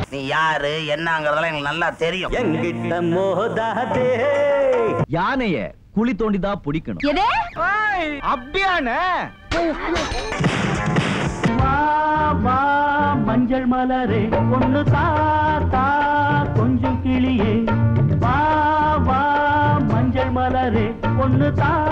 நீ யாரு என்னங்கறதெல்லாம் எனக்கு நல்லா தெரியும். எங்கிட்ட மோதாதே. யானைய குழி தோண்டிதான் பிடிக்கணும். அப்படியானே? வா வா மஞ்சள் மலரே ஒண்ணு தாத்தா கொஞ்சம் கிளியே. வா வா மஞ்சள் மலரே ஒண்ணு தா